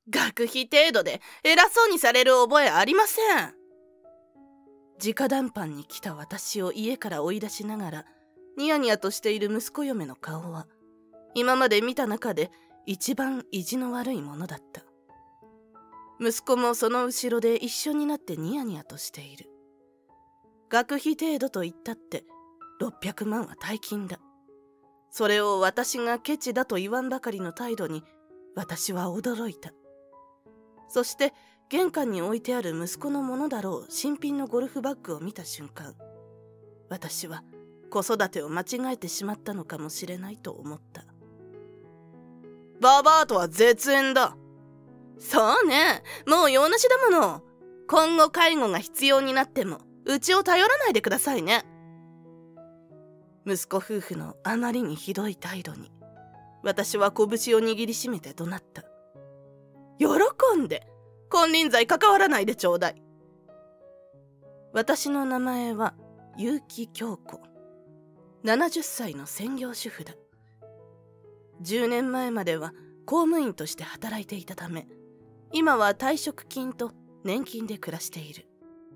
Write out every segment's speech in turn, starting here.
学費程度で偉そうにされる覚えありません。直談判に来た私を家から追い出しながらニヤニヤとしている息子嫁の顔は今まで見た中で一番意地の悪いものだった。息子もその後ろで一緒になってニヤニヤとしている。学費程度と言ったって600万は大金だ。それを私がケチだと言わんばかりの態度に私は驚いた。そして玄関に置いてある息子のものだろう新品のゴルフバッグを見た瞬間、私は子育てを間違えてしまったのかもしれないと思った。ババアとは絶縁だ。そうね、もう用なしだもの。今後介護が必要になってもうちを頼らないでくださいね。息子夫婦のあまりにひどい態度に私は拳を握りしめて怒鳴った。喜んで金輪際関わらないでちょうだい。私の名前は結城京子。70歳の専業主婦だ。10年前までは公務員として働いていたため、今は退職金と年金で暮らしている。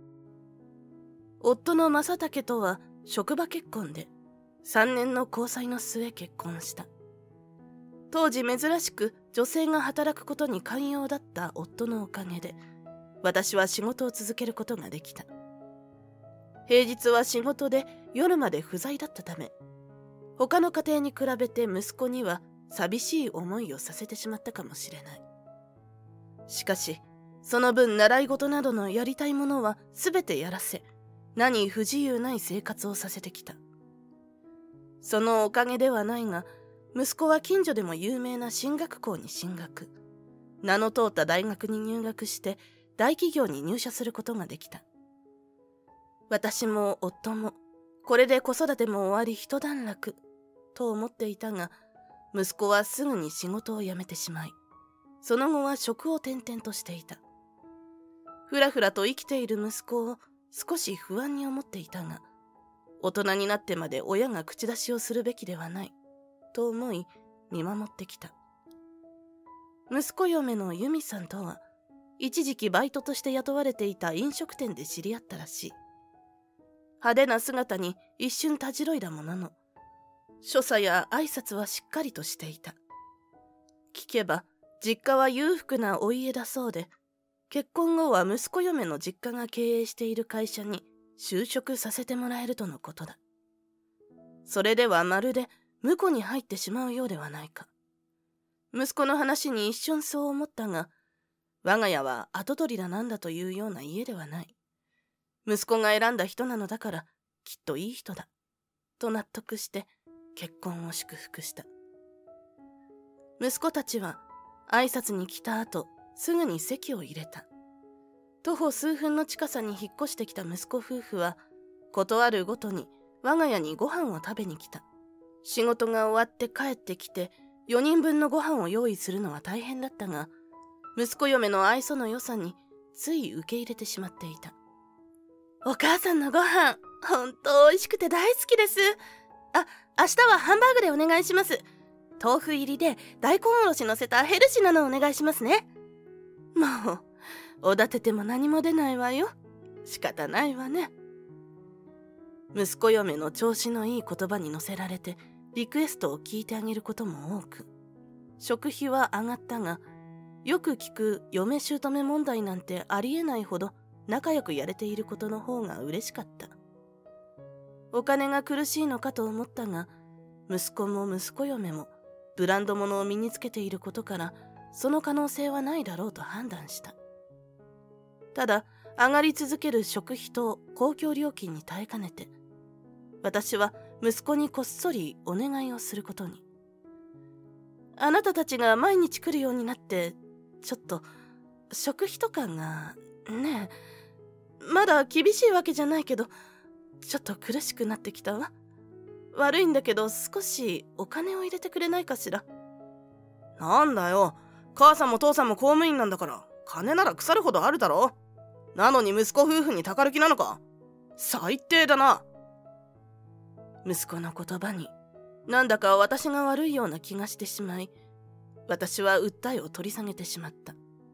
夫の正武とは職場結婚で3年の交際の末結婚した。当時珍しく女性が働くことに寛容だった夫のおかげで私は仕事を続けることができた。平日は仕事で夜まで不在だったため、他の家庭に比べて息子には寂しい思いをさせてしまったかもしれない。しかしその分習い事などのやりたいものは全てやらせ、何不自由ない生活をさせてきた。そのおかげではないが、息子は近所でも有名な進学校に進学、名の通った大学に入学して大企業に入社することができた。私も夫もこれで子育ても終わり一段落と思っていたが、息子はすぐに仕事を辞めてしまい、その後は職を転々としていた。ふらふらと生きている息子を少し不安に思っていたが、大人になってまで親が口出しをするべきではないと思い見守ってきた。息子嫁の由美さんとは一時期バイトとして雇われていた飲食店で知り合ったらしい。派手な姿に一瞬たじろいだものの、所作や挨拶はしっかりとしていた。聞けば実家は裕福なお家だそうで、結婚後は息子嫁の実家が経営している会社に就職させてもらえるとのことだ。それではまるで婿に入ってしまうようではないか。息子の話に一瞬そう思ったが、我が家は跡取りだなんだというような家ではない。息子が選んだ人なのだからきっといい人だと納得して結婚を祝福した。息子たちは挨拶に来た後すぐに籍を入れた。徒歩数分の近さに引っ越してきた息子夫婦はことあるごとに我が家にご飯を食べに来た。仕事が終わって帰ってきて4人分のご飯を用意するのは大変だったが、息子嫁の愛想の良さについ受け入れてしまっていた。お母さんのご飯本当美味しくて大好きです。明日はハンバーグでお願いします。豆腐入りで大根おろし乗せたヘルシーなのお願いしますね。もうおだてても何も出ないわよ。仕方ないわね。息子嫁の調子のいい言葉に乗せられてリクエストを聞いてあげることも多く、食費は上がったが、よく聞く嫁姑問題なんてありえないほど仲良くやれていることの方が嬉しかった。お金が苦しいのかと思ったが、息子も息子嫁もブランド物を身につけていることからその可能性はないだろうと判断した。ただ上がり続ける食費と公共料金に耐えかねて、私は息子にこっそりお願いをすることに。あなたたちが毎日来るようになってちょっと食費とかがねえ、まだ厳しいわけじゃないけどちょっと苦しくなってきたわ。悪いんだけど少しお金を入れてくれないかしら。なんだよ、母さんも父さんも公務員なんだから金なら腐るほどあるだろ。なのに息子夫婦にたかる気なのか。最低だな。息子の言葉になんだか私が悪いような気がしてしまい、私は訴えを取り下げてしまった。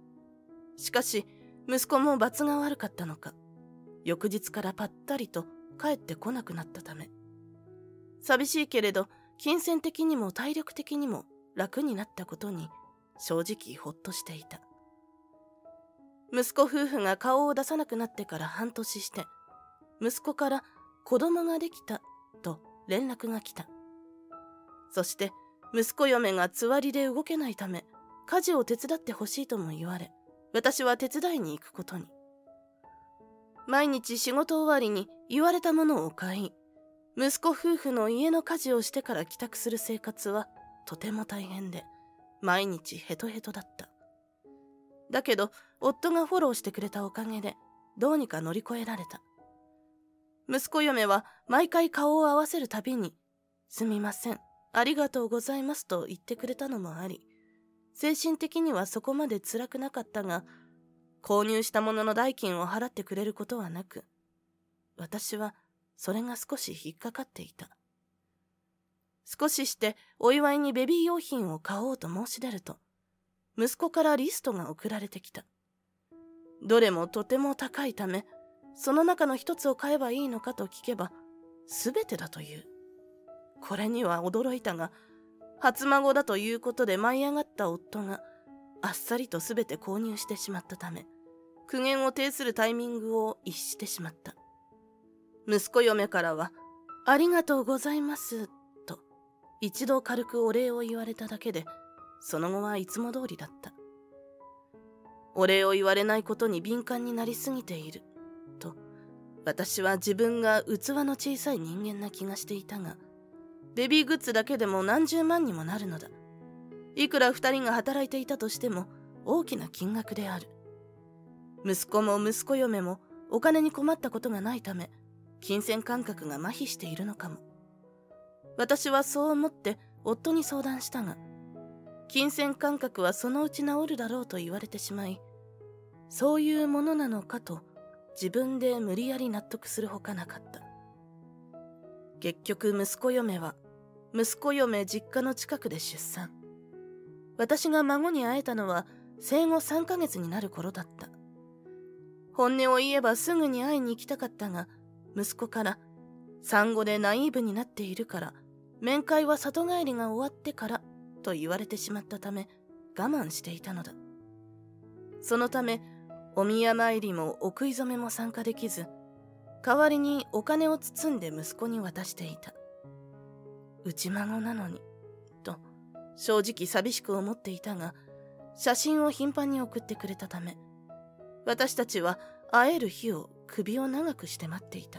しかし息子も罰が悪かったのか、翌日からぱったりと帰ってこなくなったため、寂しいけれど金銭的にも体力的にも楽になったことに正直ほっとしていた。息子夫婦が顔を出さなくなってから半年して、息子から子供ができたと連絡が来た。そして息子嫁がつわりで動けないため、家事を手伝ってほしいとも言われ、私は手伝いに行くことに。毎日仕事終わりに言われたものを買い、息子夫婦の家の家事をしてから帰宅する生活はとても大変で、毎日ヘトヘトだった。だけど夫がフォローしてくれたおかげでどうにか乗り越えられた。息子嫁は毎回顔を合わせるたびに「すみません、ありがとうございます」と言ってくれたのもあり、精神的にはそこまで辛くなかったが、購入したものの代金を払ってくれることはなく、私はそれが少し引っかかっていた。少ししてお祝いにベビー用品を買おうと申し出ると、息子からリストが送られてきた。どれもとても高いため、その中の一つを買えばいいのかと聞けば、すべてだという。これには驚いたが、初孫だということで舞い上がった夫があっさりとすべて購入してしまったため、苦言を呈するタイミングを逸してしまった。息子嫁からは「ありがとうございます」と一度軽くお礼を言われただけで、その後はいつも通りだった。お礼を言われないことに敏感になりすぎていると、私は自分が器の小さい人間な気がしていたが、ベビーグッズだけでも何十万にもなるのだ。いくら2人が働いていたとしても大きな金額である。息子も息子嫁もお金に困ったことがないため、金銭感覚が麻痺しているのかも。私はそう思って夫に相談したが、金銭感覚はそのうち治るだろうと言われてしまい、そういうものなのかと自分で無理やり納得するほかなかった。結局息子嫁は息子嫁実家の近くで出産。私が孫に会えたのは生後3ヶ月になる頃だった。本音を言えばすぐに会いに行きたかったが、息子から産後でナイーブになっているから面会は里帰りが終わってからと言われてしまったため我慢していたのだ。そのためお宮参りもお食い初めも参加できず、代わりにお金を包んで息子に渡していた。内孫なのにと正直寂しく思っていたが、写真を頻繁に送ってくれたため、私たちは会える日を首を長くして待っていた。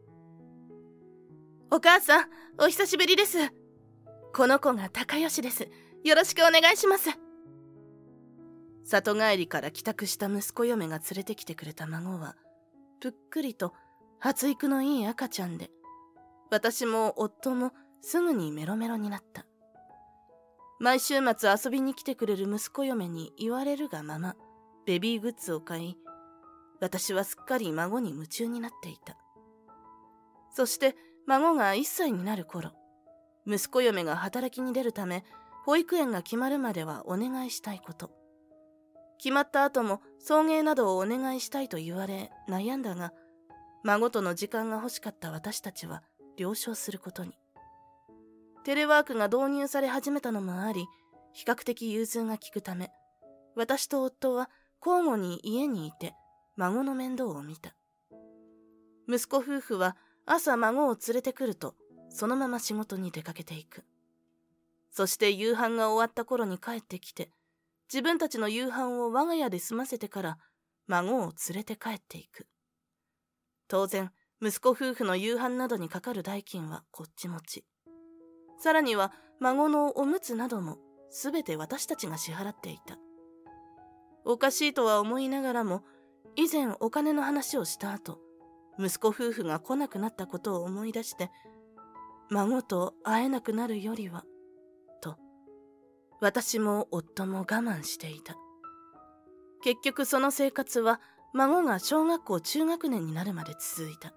お母さん、お久しぶりです。この子が高吉です。よろしくお願いします。里帰りから帰宅した息子嫁が連れてきてくれた孫は、ぷっくりと発育のいい赤ちゃんで、私も夫もすぐにメロメロになった。毎週末遊びに来てくれる息子嫁に言われるがまま、ベビーグッズを買い、私はすっかり孫に夢中になっていた。そして孫が1歳になる頃、息子嫁が働きに出るため、保育園が決まるまではお願いしたいこと。決まった後も送迎などをお願いしたいと言われ悩んだが、孫との時間が欲しかった私たちは了承することに。テレワークが導入され始めたのもあり、比較的融通が利くため、私と夫は交互に家にいて孫の面倒を見た。息子夫婦は朝孫を連れてくるとそのまま仕事に出かけていく。そして夕飯が終わった頃に帰ってきて、自分たちの夕飯を我が家で済ませてから孫を連れて帰っていく。当然息子夫婦の夕飯などにかかる代金はこっち持ち。さらには孫のおむつなどもすべて私たちが支払っていた。おかしいとは思いながらも、以前お金の話をした後、息子夫婦が来なくなったことを思い出して、孫と会えなくなるよりは、と、私も夫も我慢していた。結局その生活は孫が小学校中学年になるまで続いた。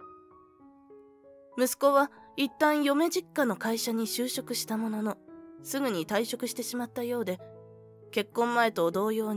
息子は一旦嫁実家の会社に就職したものの、すぐに退職してしまったようで、結婚前と同様に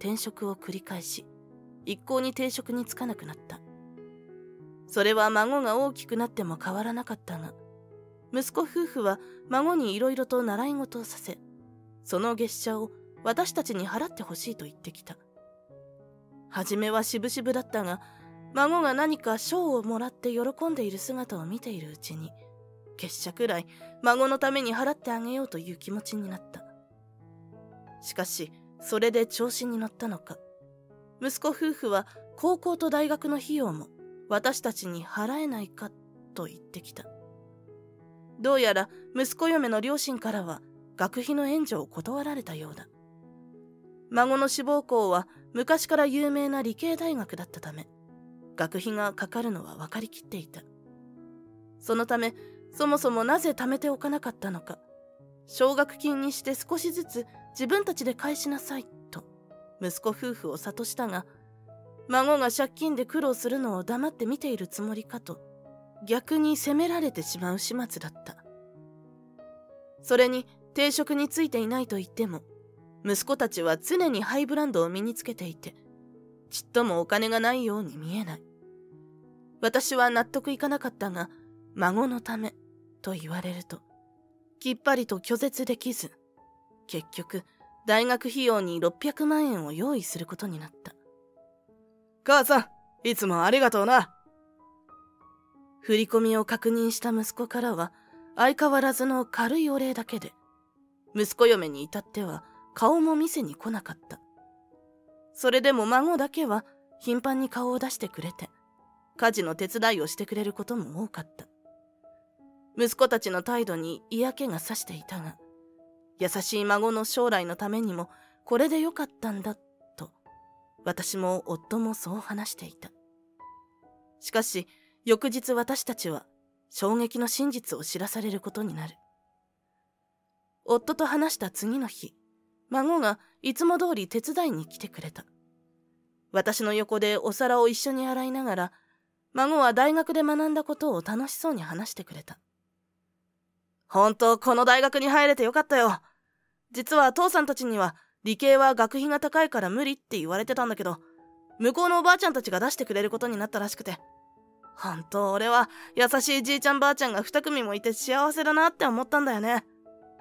転職を繰り返し、一向に定職に就かなくなった。それは孫が大きくなっても変わらなかったが、息子夫婦は孫にいろいろと習い事をさせ、その月謝を私たちに払ってほしいと言ってきた。はじめはしぶしぶだったが、孫が何か賞をもらって喜んでいる姿を見ているうちに、月謝くらい孫のために払ってあげようという気持ちになった。しかし、それで調子に乗ったのか、息子夫婦は高校と大学の費用も私たちに払えないかと言ってきた。どうやら息子嫁の両親からは学費の援助を断られたようだ。孫の志望校は昔から有名な理系大学だったため、学費がかかるのは分かりきっていた。そのため、そもそもなぜ貯めておかなかったのか、奨学金にして少しずつ自分たちで返しなさいと息子夫婦を諭したが、孫が借金で苦労するのを黙って見ているつもりかと、逆に責められてしまう始末だった。それに定職についていないと言っても、息子たちは常にハイブランドを身につけていて、ちっともお金がないように見えない。私は納得いかなかったが、孫のためと言われると、きっぱりと拒絶できず、結局大学費用に600万円を用意することになった。 母さん、いつもありがとうな。 振り込みを確認した息子からは相変わらずの軽いお礼だけで、息子嫁に至っては顔も見せに来なかった。それでも孫だけは頻繁に顔を出してくれて、家事の手伝いをしてくれることも多かった。息子たちの態度に嫌気がさしていたが、優しい孫の将来のためにもこれでよかったんだと、私も夫もそう話していた。しかし翌日私たちは衝撃の真実を知らされることになる。夫と話した次の日、孫がいつも通り手伝いに来てくれた。私の横でお皿を一緒に洗いながら、孫は大学で学んだことを楽しそうに話してくれた。 本当この大学に入れてよかったよ。実は父さんたちには理系は学費が高いから無理って言われてたんだけど、向こうのおばあちゃんたちが出してくれることになったらしくて、本当俺は優しいじいちゃんばあちゃんが2組もいて幸せだなって思ったんだよね。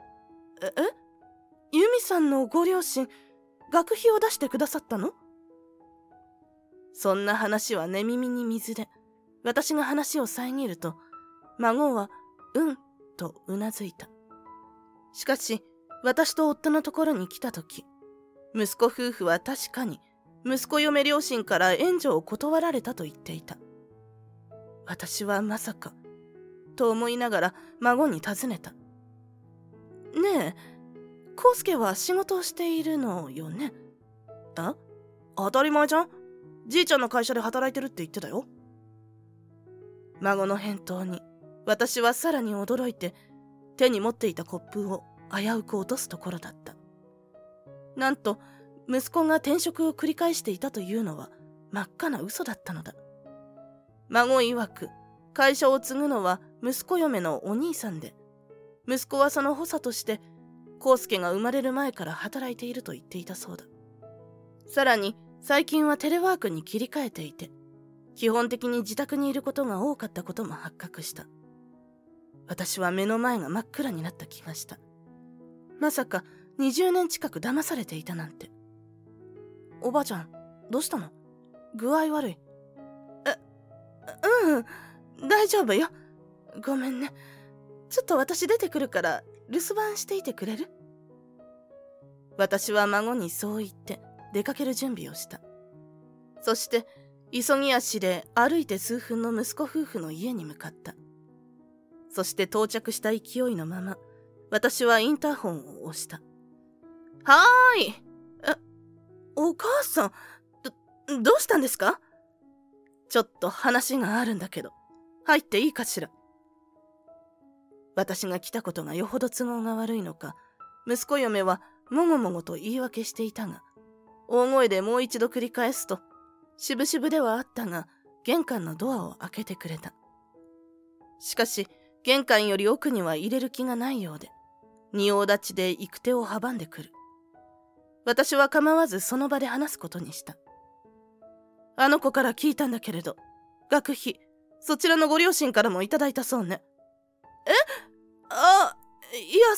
ユミさんのご両親、学費を出してくださったの？そんな話は寝耳に水で、私が話を遮ると、孫はうんとうなずいた。しかし、私と夫のところに来たとき、息子夫婦は確かに息子嫁両親から援助を断られたと言っていた。私はまさか、と思いながら孫に尋ねた。ねえ、康介は仕事をしているのよね？ 当たり前じゃん。じいちゃんの会社で働いてるって言ってたよ。 孫の返答に私はさらに驚いて、手に持っていたコップを危うく落とすところだった。なんと息子が転職を繰り返していたというのは真っ赤な嘘だったのだ。孫曰く、会社を継ぐのは息子嫁のお兄さんで、息子はその補佐として康介が生まれる前から働いていると言っていたそうだ。さらに最近はテレワークに切り替えていて、基本的に自宅にいることが多かったことも発覚した。私は目の前が真っ暗になった気がした。まさか20年近く騙されていたなんて。 おばあちゃん、どうしたの？具合悪い？ 大丈夫よ。ごめんね。ちょっと私出てくるから留守番していてくれる？私は孫にそう言って出かける準備をした。そして急ぎ足で歩いて数分の息子夫婦の家に向かった。そして到着した勢いのまま、私はインターホンを押した。はーい。お母さん、どうしたんですか？ちょっと話があるんだけど、入っていいかしら？私が来たことがよほど都合が悪いのか、息子嫁はもごもごと言い訳していたが、大声でもう一度繰り返すと、しぶしぶではあったが、玄関のドアを開けてくれた。しかし、玄関より奥には入れる気がないようで、仁王立ちで行く手を阻んでくる。 私は構わずその場で話すことにした。あの子から聞いたんだけれど、学費、そちらのご両親からもいただいたそうね。いや、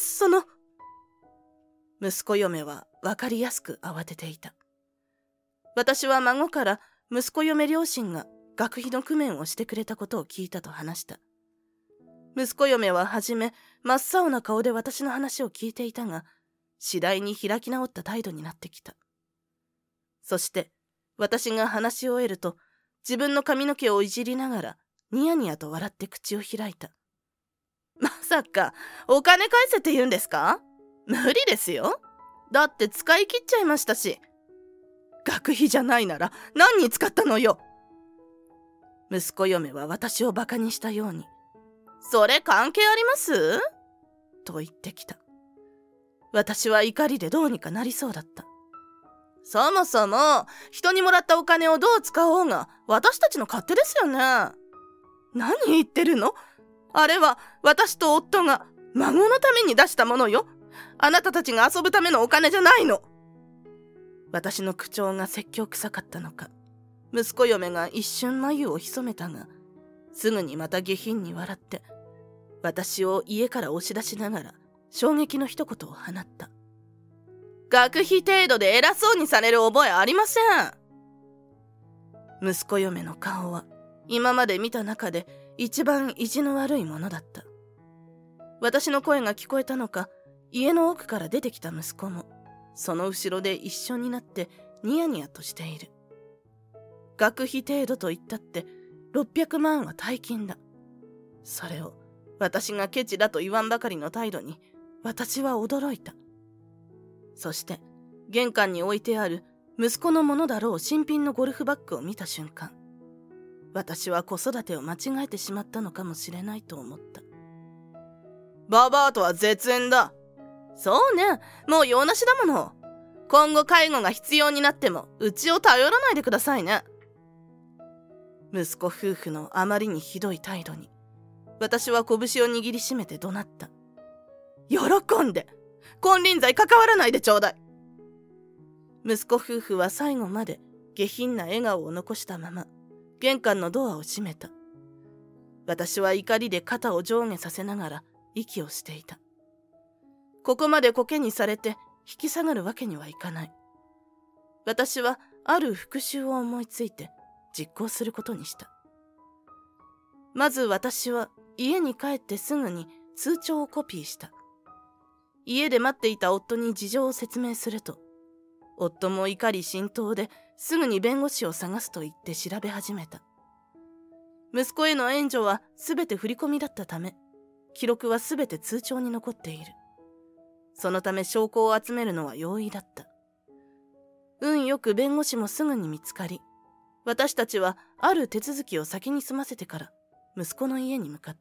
息子嫁は分かりやすく慌てていた。私は孫から息子嫁両親が学費の工面をしてくれたことを聞いたと話した。息子嫁ははじめ真っ青な顔で私の話を聞いていたが、次第に開き直った態度になってきた。そして私が話し終えると、自分の髪の毛をいじりながらニヤニヤと笑って口を開いた。まさかお金返せって言うんですか？無理ですよ。だって使い切っちゃいましたし。学費じゃないなら何に使ったのよ。息子嫁は私をバカにしたように、それ関係あります？と言ってきた。私は怒りでどうにかなりそうだった。そもそも人にもらったお金をどう使おうが私たちの勝手ですよね。何言ってるの？あれは私と夫が孫のために出したものよ。あなたたちが遊ぶためのお金じゃないの。私の口調が説教臭かったのか、息子嫁が一瞬眉を潜めたが、すぐにまた下品に笑って、私を家から押し出しながら衝撃の一言を放った。学費程度で偉そうにされる覚えありません。息子嫁の顔は今まで見た中で一番意地の悪いものだった。私の声が聞こえたのか、家の奥から出てきた息子もその後ろで一緒になってニヤニヤとしている。学費程度と言ったって600万は大金だ。それを私がケチだと言わんばかりの態度に私は驚いた。そして玄関に置いてある息子のものだろう新品のゴルフバッグを見た瞬間、私は子育てを間違えてしまったのかもしれないと思った。ババアとは絶縁だ。そうね、もう用なしだもの。今後介護が必要になってもうちを頼らないでくださいね。息子夫婦のあまりにひどい態度に私は拳を握りしめて怒鳴った。喜んで金輪際関わらないでちょうだい。息子夫婦は最後まで下品な笑顔を残したまま玄関のドアを閉めた。私は怒りで肩を上下させながら息をしていた。ここまでコケにされて引き下がるわけにはいかない。私はある復讐を思いついて実行することにした。まず私は家に帰ってすぐに通帳をコピーした。家で待っていた夫に事情を説明すると、夫も怒り心頭ですぐに弁護士を探すと言って調べ始めた。息子への援助はすべて振り込みだったため、記録はすべて通帳に残っている。そのため証拠を集めるのは容易だった。運よく弁護士もすぐに見つかり、私たちはある手続きを先に済ませてから息子の家に向かった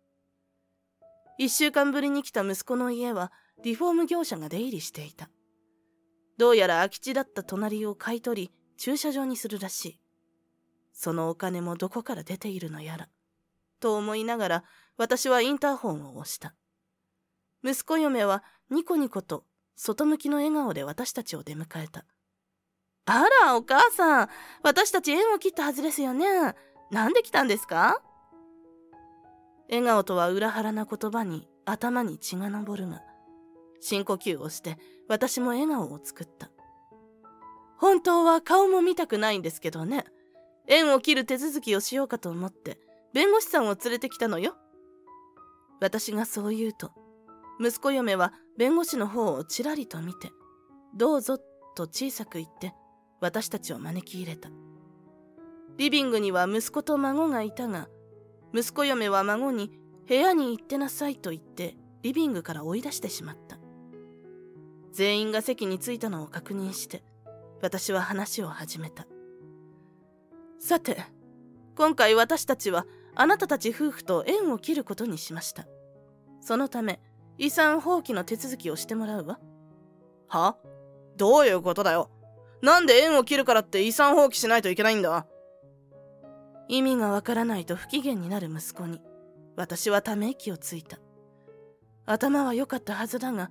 。1週間ぶりに来た息子の家はリフォーム業者が出入りしていた。どうやら空き地だった隣を買い取り駐車場にするらしい。そのお金もどこから出ているのやらと思いながら私はインターホンを押した。息子嫁はニコニコと外向きの笑顔で私たちを出迎えた。あらお母さん、私たち縁を切ったはずですよね。なんで来たんですか？笑顔とは裏腹な言葉に頭に血が上るが、深呼吸をして私も笑顔を作った。本当は顔も見たくないんですけどね。縁を切る手続きをしようかと思って弁護士さんを連れてきたのよ。私がそう言うと、息子嫁は弁護士の方をちらりと見て、どうぞと小さく言って私たちを招き入れた。リビングには息子と孫がいたが、息子嫁は孫に部屋に行ってなさいと言ってリビングから追い出してしまった。全員が席に着いたのを確認して私は話を始めた。さて、今回私たちはあなたたち夫婦と縁を切ることにしました。そのため遺産放棄の手続きをしてもらうわ。は？どういうことだよ。なんで縁を切るからって遺産放棄しないといけないんだ。意味がわからないと不機嫌になる息子に私はため息をついた。頭は良かったはずだが、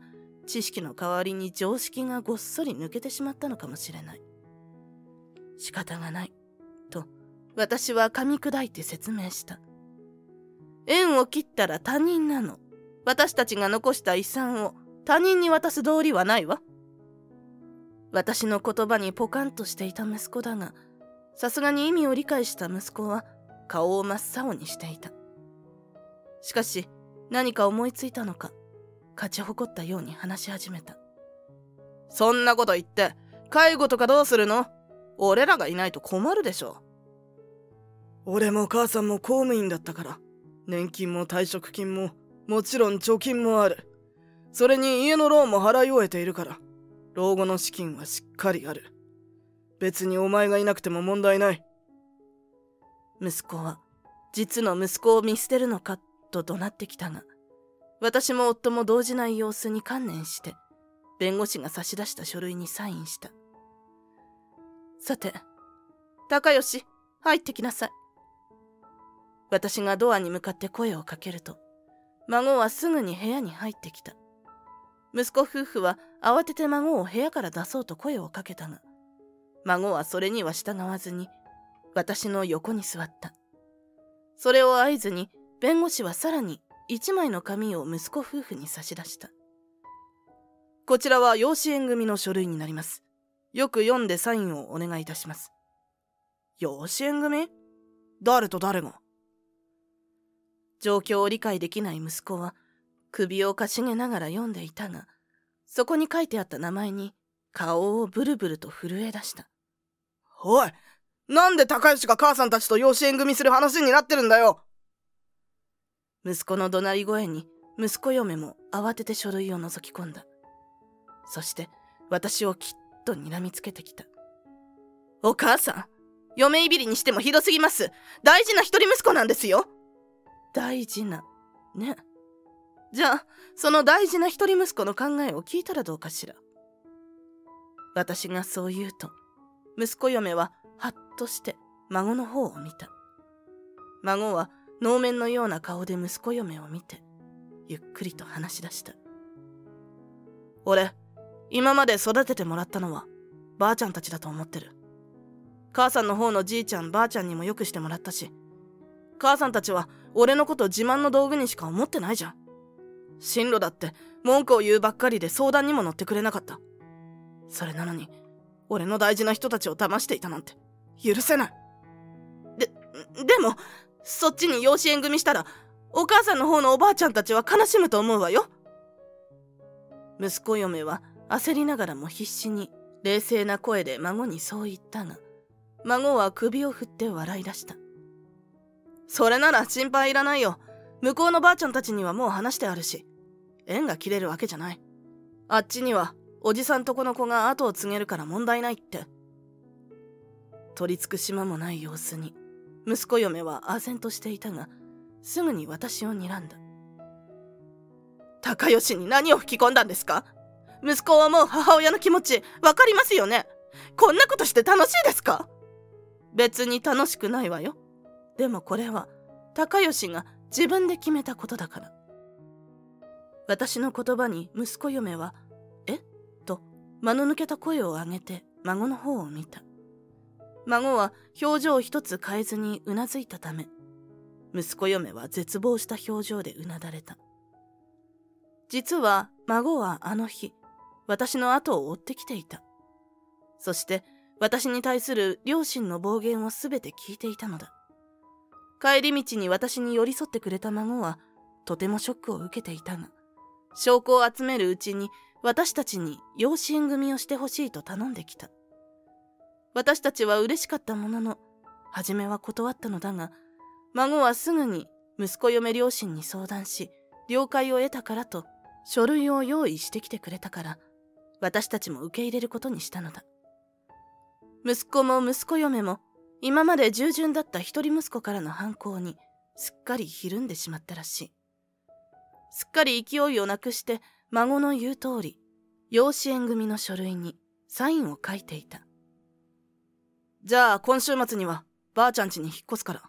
知識の代わりに常識がごっそり抜けてしまったのかもしれない。仕方がない、と私は噛み砕いて説明した。縁を切ったら他人なの。私たちが残した遺産を他人に渡す道理はないわ。私の言葉にポカンとしていた息子だが、さすがに意味を理解した息子は顔を真っ青にしていた。しかし何か思いついたのか、勝ち誇ったように話し始めた。そんなこと言って介護とかどうするの？俺らがいないと困るでしょ。俺も母さんも公務員だったから、年金も退職金ももちろん貯金もある。それに家のローンも払い終えているから、老後の資金はしっかりある。別にお前がいなくても問題ない。息子は実の息子を見捨てるのかと怒鳴ってきたが、私も夫も動じない様子に観念して、弁護士が差し出した書類にサインした。さて、高吉、入ってきなさい。私がドアに向かって声をかけると、孫はすぐに部屋に入ってきた。息子夫婦は慌てて孫を部屋から出そうと声をかけたが、孫はそれには従わずに、私の横に座った。それを合図に、弁護士はさらに一枚の紙を息子夫婦に差し出した。こちらは養子縁組の書類になります。よく読んでサインをお願いいたします。養子縁組？誰と誰が？状況を理解できない息子は首をかしげながら読んでいたが、そこに書いてあった名前に顔をブルブルと震え出した。おい、なんで高吉が母さんたちと養子縁組する話になってるんだよ。息子の怒鳴り声に息子嫁も慌てて書類を覗き込んだ。そして私をきっと睨みつけてきた。お母さん、嫁いびりにしてもひどすぎます。大事な一人息子なんですよ。大事な、ね。じゃあ、その大事な一人息子の考えを聞いたらどうかしら。私がそう言うと、息子嫁ははっとして孫の方を見た。孫は能面のような顔で息子嫁を見て、ゆっくりと話し出した。俺、今まで育ててもらったのはばあちゃんたちだと思ってる。母さんの方のじいちゃんばあちゃんにもよくしてもらったし、母さんたちは俺のこと自慢の道具にしか思ってないじゃん。進路だって文句を言うばっかりで相談にも乗ってくれなかった。それなのに俺の大事な人たちを騙していたなんて許せない。でもそっちに養子縁組したらお母さんの方のおばあちゃんたちは悲しむと思うわよ。息子嫁は焦りながらも必死に冷静な声で孫にそう言ったが、孫は首を振って笑い出した。それなら心配いらないよ。向こうのばあちゃんたちにはもう話してあるし、縁が切れるわけじゃない。あっちにはおじさんとこの子が後を継げるから問題ないって。取り付く島もない様子に息子嫁は唖然としていたが、すぐに私を睨んだ。高吉に何を吹き込んだんですか？息子を思う母親の気持ちわかりますよね。こんなことして楽しいですか？別に楽しくないわよ。でもこれは高吉が自分で決めたことだから。私の言葉に息子嫁はえ？と間の抜けた声を上げて孫の方を見た。孫は表情一つ変えずにうなずいたため、息子嫁は絶望した表情でうなだれた。実は孫はあの日、私の後を追ってきていた。そして私に対する両親の暴言をすべて聞いていたのだ。帰り道に私に寄り添ってくれた孫はとてもショックを受けていたが、証拠を集めるうちに私たちに養子縁組をしてほしいと頼んできた。私たちは嬉しかったものの、初めは断ったのだが、孫はすぐに息子嫁両親に相談し、了解を得たからと書類を用意してきてくれたから、私たちも受け入れることにしたのだ。息子も息子嫁も今まで従順だった一人息子からの反抗にすっかりひるんでしまったらしい。すっかり勢いをなくして孫の言う通り、養子縁組の書類にサインを書いていた。じゃあ今週末にはばあちゃん家に引っ越すから。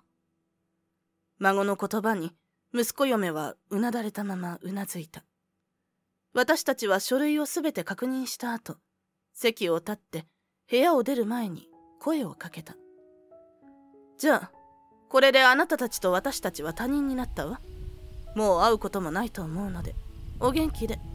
孫の言葉に息子嫁はうなだれたままうなずいた。 私たちは書類をすべて確認した後、席を立って部屋を出る前に声をかけた。じゃあ、これであなたたちと私たちは他人になったわ。もう会うこともないと思うので、お元気で。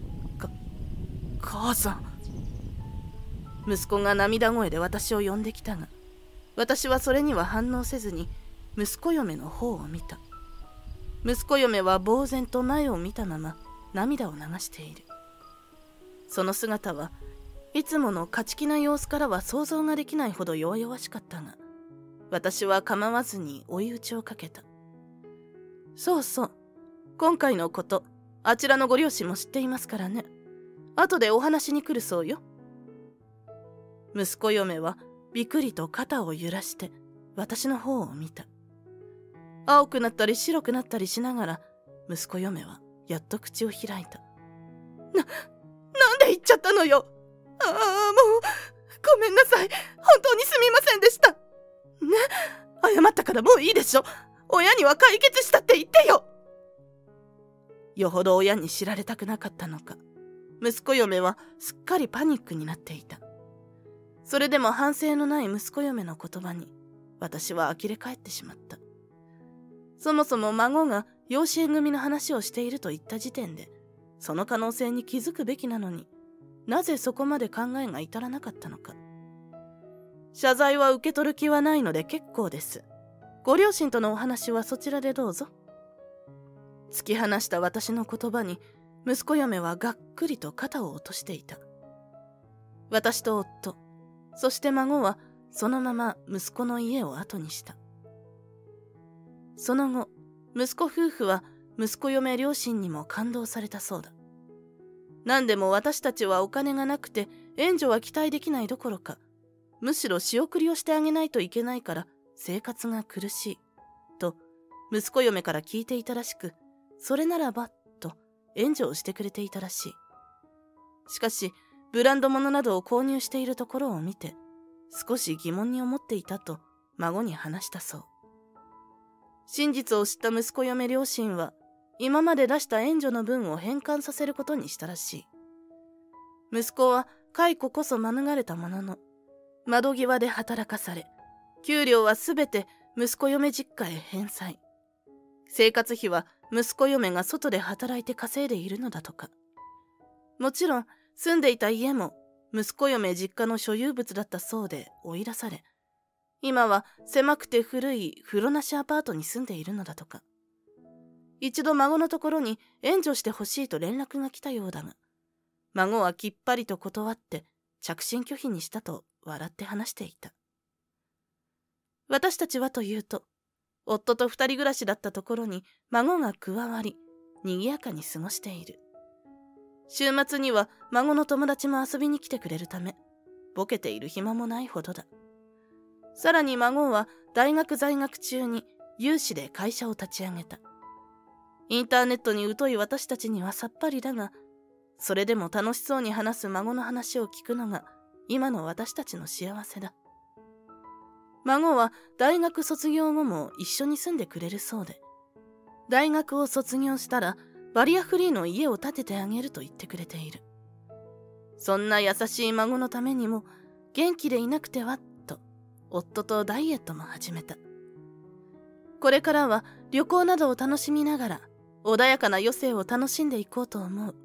母さん。 息子が涙声で私を呼んできたが、私はそれには反応せずに息子嫁の方を見た。息子嫁は呆然と前を見たまま涙を流している。その姿はいつもの勝ち気な様子からは想像ができないほど弱々しかったが、私は構わずに追い打ちをかけた。そうそう、今回のこと、あちらのご両親も知っていますからね。後でお話に来るそうよ。息子嫁はびくりと肩を揺らして私の方を見た。青くなったり白くなったりしながら、息子嫁はやっと口を開いた。 なんで言っちゃったのよ。もう、ごめんなさい。本当にすみませんでした。ね、謝ったからもういいでしょ。親には解決したって言ってよ。 よほど親に知られたくなかったのか、息子嫁はすっかりパニックになっていた。それでも反省のない息子嫁の言葉に、私は呆れ返ってしまった。そもそも孫が養子縁組の話をしていると言った時点で、その可能性に気づくべきなのに、なぜそこまで考えが至らなかったのか。謝罪は受け取る気はないので結構です。ご両親とのお話はそちらでどうぞ。突き放した私の言葉に、息子嫁はがっくりと肩を落としていた。私と夫、そして孫はそのまま息子の家を後にした。その後、息子夫婦は息子嫁両親にも感動されたそうだ。何でも私たちはお金がなくて援助は期待できないどころか、むしろ仕送りをしてあげないといけないから生活が苦しい、と息子嫁から聞いていたらしく、それならば、と援助をしてくれていたらしい。しかし、ブランド物などを購入しているところを見て、少し疑問に思っていたと孫に話したそう。真実を知った息子嫁両親は、今まで出した援助の分を返還させることにしたらしい。息子は解雇こそ免れたものの、窓際で働かされ、給料はすべて息子嫁実家へ返済。生活費は息子嫁が外で働いて稼いでいるのだとか。もちろん住んでいた家も息子嫁実家の所有物だったそうで追い出され、今は狭くて古い風呂なしアパートに住んでいるのだとか。一度孫のところに援助してほしいと連絡が来たようだが、孫はきっぱりと断って着信拒否にしたと笑って話していた。私たちはというと、夫と二人暮らしだったところに孫が加わり、賑やかに過ごしている。週末には孫の友達も遊びに来てくれるため、ボケている暇もないほどだ。さらに孫は大学在学中に有志で会社を立ち上げた。インターネットに疎い私たちにはさっぱりだが、それでも楽しそうに話す孫の話を聞くのが今の私たちの幸せだ。孫は大学卒業後も一緒に住んでくれるそうで、大学を卒業したらバリアフリーの家を建ててあげると言ってくれている。そんな優しい孫のためにも元気でいなくてはと、夫とダイエットも始めた。これからは旅行などを楽しみながら穏やかな余生を楽しんでいこうと思う。